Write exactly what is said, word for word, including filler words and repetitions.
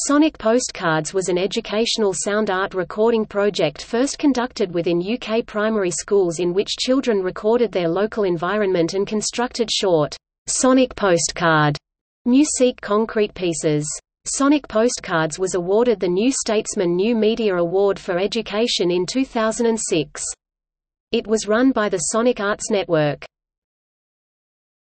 Sonic Postcards was an educational sound art recording project first conducted within U K primary schools in which children recorded their local environment and constructed short, sonic postcard musique concrete pieces. Sonic Postcards was awarded the New Statesman New Media Award for Education in two thousand six. It was run by the Sonic Arts Network.